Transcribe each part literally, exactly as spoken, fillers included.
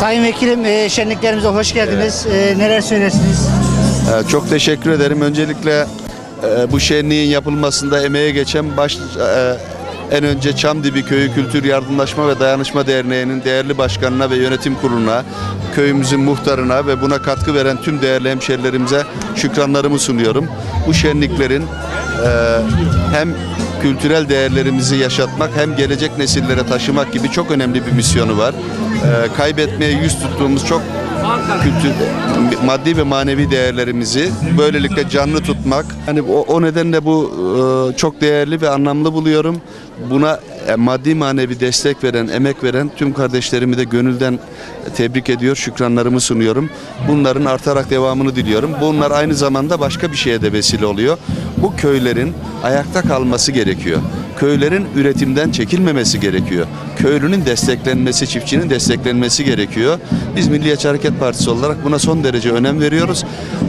Sayın Vekilim, e, şenliklerimize hoş geldiniz. E, neler söylersiniz? Ee, Çok teşekkür ederim. Öncelikle e, bu şenliğin yapılmasında emeğe geçen baş, e, en önce Çamdibi Köyü Kültür Yardımlaşma ve Dayanışma Derneği'nin değerli başkanına ve yönetim kuruluna, köyümüzün muhtarına ve buna katkı veren tüm değerli hemşerilerimize şükranlarımı sunuyorum. Bu şenliklerin e, hem kültürel değerlerimizi yaşatmak hem gelecek nesillere taşımak gibi çok önemli bir misyonu var. E, kaybetmeye yüz tuttuğumuz çok kültür, maddi ve manevi değerlerimizi böylelikle canlı tutmak. Yani o, o nedenle bu e, çok değerli ve anlamlı buluyorum. Buna e, maddi manevi destek veren, emek veren tüm kardeşlerimi de gönülden tebrik ediyor, şükranlarımı sunuyorum. Bunların artarak devamını diliyorum. Bunlar aynı zamanda başka bir şeye de vesile oluyor. Bu köylerin ayakta kalması gerekiyor. Köylerin üretimden çekilmemesi gerekiyor. Köylünün desteklenmesi, çiftçinin desteklenmesi gerekiyor. Biz Milliyetçi Hareket Partisi olarak buna son derece önem veriyoruz.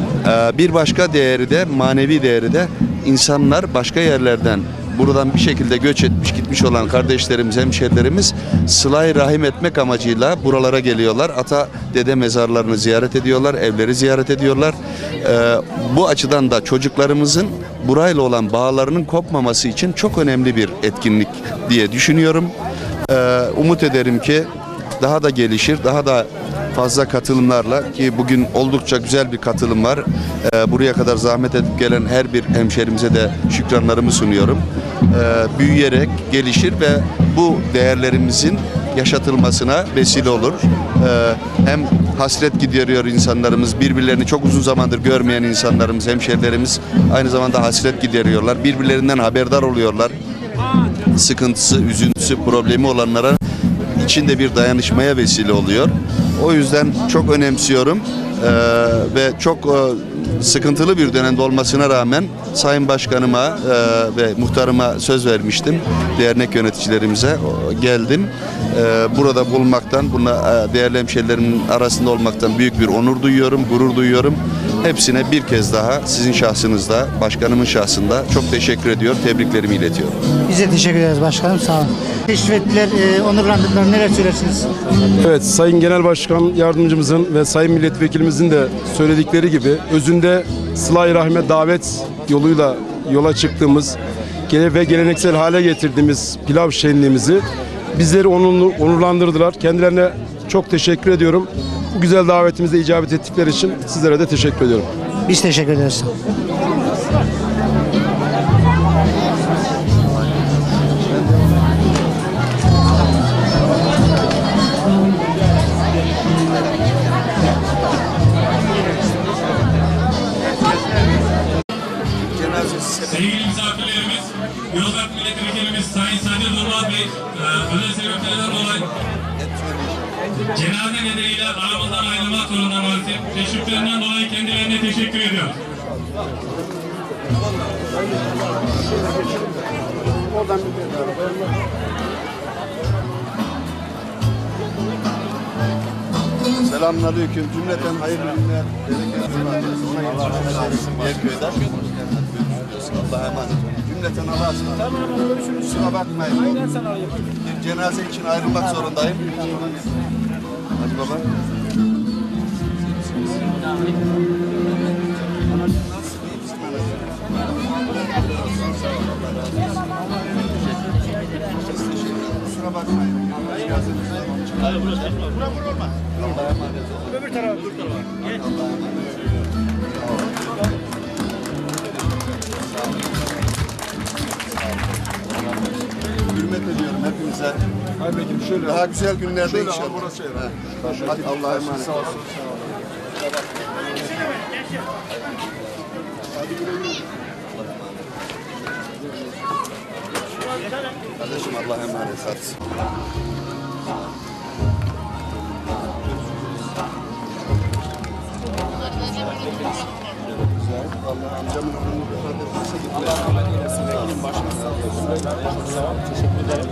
Bir başka değeri de, manevi değeri de insanlar başka yerlerden buradan bir şekilde göç etmiş gitmiş olan kardeşlerimiz, hemşerilerimiz sıla-i rahim etmek amacıyla buralara geliyorlar. Ata dede mezarlarını ziyaret ediyorlar, evleri ziyaret ediyorlar. Ee, bu açıdan da çocuklarımızın burayla olan bağlarının kopmaması için çok önemli bir etkinlik diye düşünüyorum. Ee, umut ederim ki daha da gelişir, daha da fazla katılımlarla, ki bugün oldukça güzel bir katılım var. Ee, buraya kadar zahmet edip gelen her bir hemşerimize de şükranlarımı sunuyorum. Ee, büyüyerek gelişir ve bu değerlerimizin yaşatılmasına vesile olur. Ee, hem hasret gideriyor insanlarımız, birbirlerini çok uzun zamandır görmeyen insanlarımız, hemşerilerimiz aynı zamanda hasret gideriyorlar. Birbirlerinden haberdar oluyorlar. Sıkıntısı, üzüntüsü, problemi olanlara içinde bir dayanışmaya vesile oluyor. O yüzden çok önemsiyorum ee, ve çok e, sıkıntılı bir dönemde olmasına rağmen Sayın Başkanıma e, ve muhtarıma söz vermiştim. Dernek yöneticilerimize o, geldim. E, burada bulunmaktan, buna e, değerli hemşerilerimin arasında olmaktan büyük bir onur duyuyorum, gurur duyuyorum. Hepsine bir kez daha sizin şahsınızda, başkanımın şahsında çok teşekkür ediyor, tebriklerimi iletiyorum. Biz de teşekkür ederiz başkanım, sağ olun. Teşrif ettiler, e, onurlandırdılar. Neler söylersiniz? Evet, Sayın Genel Başkan Yardımcımızın ve Sayın Milletvekilimizin de söyledikleri gibi özünde sıla-i rahime davet yoluyla yola çıktığımız ve geleneksel hale getirdiğimiz pilav şenliğimizi bizleri onur, onurlandırdılar. Kendilerine çok teşekkür ediyorum. Bu güzel davetimize icabet ettikleri için sizlere de teşekkür ediyorum. Biz teşekkür ederiz. Sevgili misafirlerimiz, Yozgat Milletvekilimiz Sayın Sadi Durmaz Bey, e, özel sebeplerden dolayı cenaze nedeniyle aramızdan ayrılmak zorunda maalesef. Teşriflerinden dolayı kendilerine teşekkür ediyoruz. Selamünaleyküm. Cümleten hayırlı günler. Allah'a emanet olun. Cümleten Allah'a emanet. Tamam, görüşürüz. Kusura bakmayın. Bir cenaze için ayrılmak zorundayım. Hadi baba. Kusura bakmayın. Hayır, burası. Bura vur olmaz. Allah'a emanet olun. Öbür tarafa, öbür tarafa. Geç. Allah'a emanet olun. Hürmet ediyorum hepinize. Hayır Bekir, şöyle daha güzel günlerde şöyle inşallah. Burası şöyle. Hadi Allah'a emanet. Sağ olsun. Kardeşim Allah'a emanet. Hadi. Allah amcamın önünü Allah rahmet eylesin. Bekir'in başına sağ olsun. Teşekkür ederim.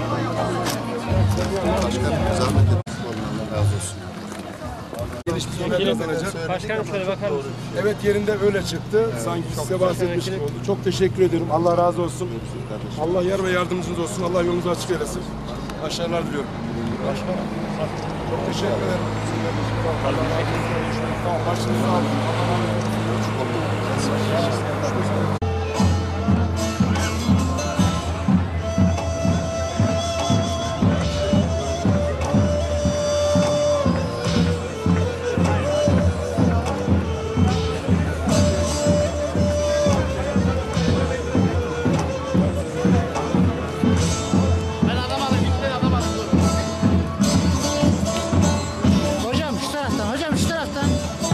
Başkanım zahmet ettik. Allah razı olsun. kazanacak. Başkanım şöyle bakar mısın? Evet, yerinde öyle çıktı. Sanki size bahsetmiş gibi oldu. Çok teşekkür ediyorum. Allah razı olsun. Allah yar ve yardımcınız olsun. Allah yolunuzu açık eylesin. Başarılar diliyorum. Başkanım. Çok teşekkür ederim. Tamam, başınızı alın. Hocam şu taraftan, hocam şu taraftan.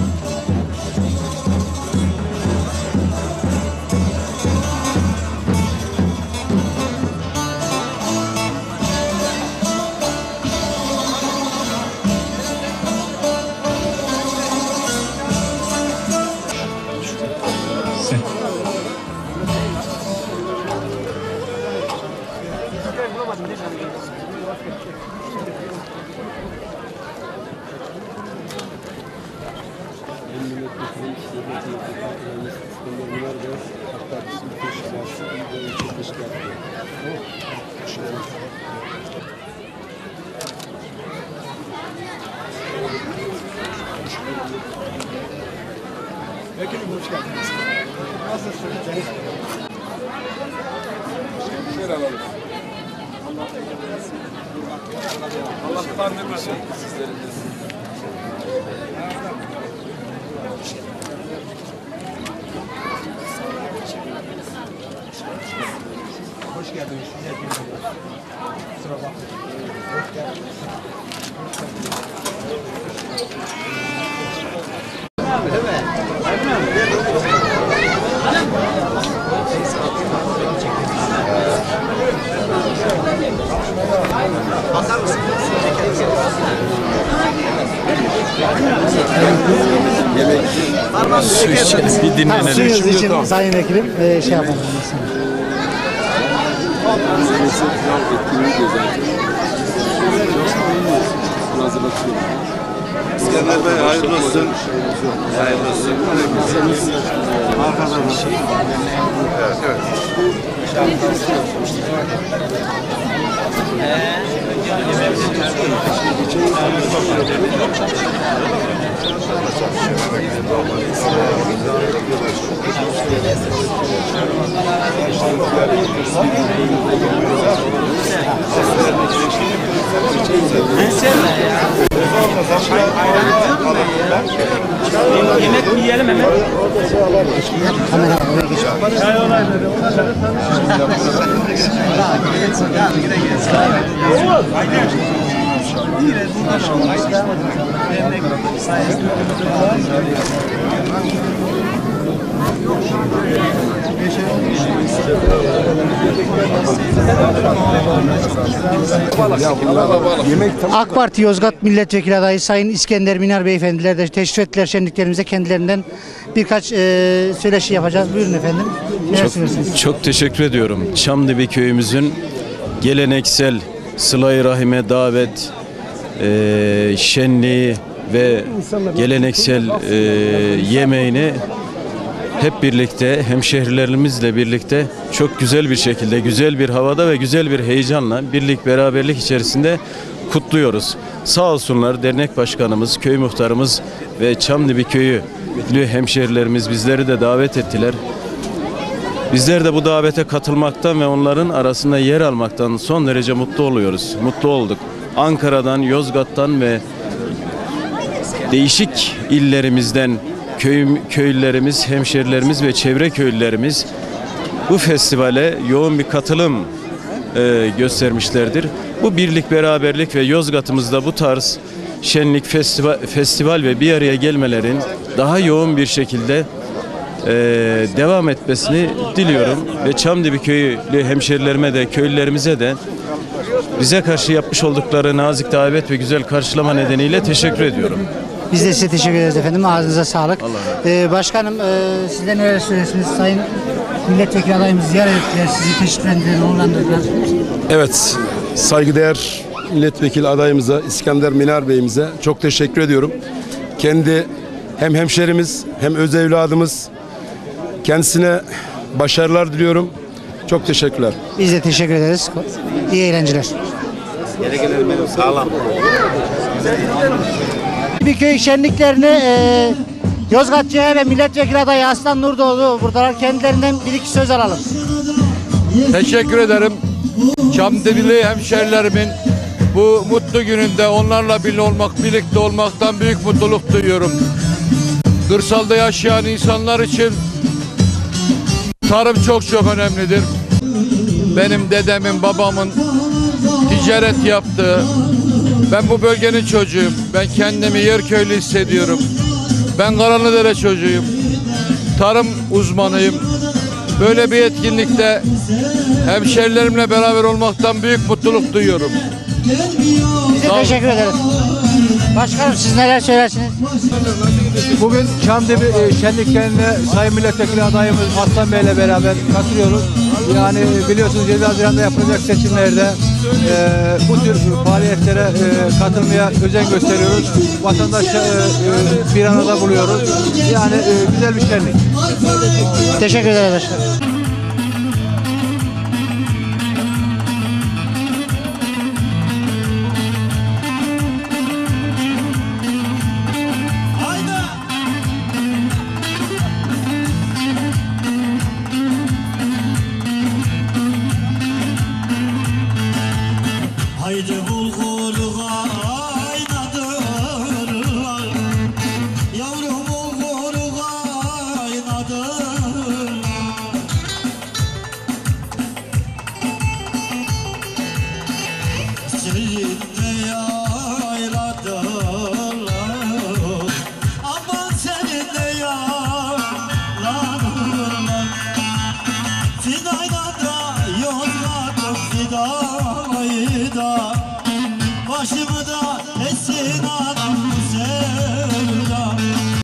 Vekilim hoş geldiniz. Nasılsınız? Şöyle alalım. Allah kandırmasın sizleri de. Hoş geldiniz. Kusura bakmayın. Su içelim, bir dinlenelim. Suyunuz için sayın vekilim e, şey yapalım. İskender Bey hayırlı olsun. Hayırlı olsun. Evet, evet. Yemek yiyelim hemen. Kamera oraya geçelim. Çay olayları. AK Parti Yozgat Milletvekili adayı Sayın İskender Minar Beyefendiler de teşrif ettiler şenliklerimize, kendilerinden birkaç e, söyleşi yapacağız. Buyurun efendim. Neler söylüyorsunuz? Çok teşekkür ediyorum. Çamdibi köyümüzün geleneksel sıla-i rahime davet, e, şenliği ve geleneksel e, yemeğini hep birlikte hemşehrilerimizle birlikte çok güzel bir şekilde, güzel bir havada ve güzel bir heyecanla birlik beraberlik içerisinde kutluyoruz. Sağ olsunlar dernek başkanımız, köy muhtarımız ve Çamdibi köyü hemşehrilerimiz bizleri de davet ettiler. Bizler de bu davete katılmaktan ve onların arasında yer almaktan son derece mutlu oluyoruz. Mutlu olduk. Ankara'dan, Yozgat'tan ve değişik illerimizden köy, köylülerimiz, hemşerilerimiz ve çevre köylülerimiz bu festivale yoğun bir katılım e, göstermişlerdir. Bu birlik, beraberlik ve Yozgat'ımızda bu tarz şenlik, festival, festival ve bir araya gelmelerin daha yoğun bir şekilde e, devam etmesini diliyorum. Ve Çamdibi köylü hemşerilerime de, köylülerimize de bize karşı yapmış oldukları nazik davet ve güzel karşılama nedeniyle teşekkür ediyorum. Biz de size teşekkür ederiz efendim. Ağzınıza sağlık. Ee, başkanım e, siz de neler söylüyorsunuz? Sayın milletvekili adayımız ziyaret ettiler. Sizi teşriflendiler, onurlandırdılar. Evet, saygıdeğer milletvekili adayımıza İskender Minar Bey'imize çok teşekkür ediyorum. kendi hem hemşerimiz hem öz evladımız. Kendisine başarılar diliyorum. Çok teşekkürler. Biz de teşekkür ederiz. İyi eğlenceler. Bir köy şenliklerini e, Yozgat C H P Milletvekili adayı Aslan Nurdoğdu buradalar. Kendilerinden bir iki söz alalım. Teşekkür ederim. Çamdibili hemşerilerimin bu mutlu gününde onlarla birlikte olmak, birlikte olmaktan büyük mutluluk duyuyorum. Kırsalda yaşayan insanlar için tarım çok çok önemlidir. Benim dedemin, babamın ticaret yaptığı, ben bu bölgenin çocuğuyum. Ben kendimi Yerköylü hissediyorum. Ben Karanlıdere çocuğuyum. Tarım uzmanıyım. Böyle bir etkinlikte hemşerilerimle beraber olmaktan büyük mutluluk duyuyorum. Biz de teşekkür ederiz. Başkanım siz neler söylersiniz? Bugün Çamdibi e, şenliklerine Sayın Milletvekili adayımız Aslan Bey ile beraber katılıyoruz. Yani biliyorsunuz yedi Haziran'da yapılacak seçimlerde e, bu tür faaliyetlere e, katılmaya özen gösteriyoruz. Vatandaşı e, e, bir arada buluyoruz. Yani e, güzel bir şenlik. Teşekkür ederiz başkanım. Haydi bulgur kaynadırlar, yavrum bulgur kaynadırlar. Seninle yayladırlar, aman seninle yayladırlar. Finaydan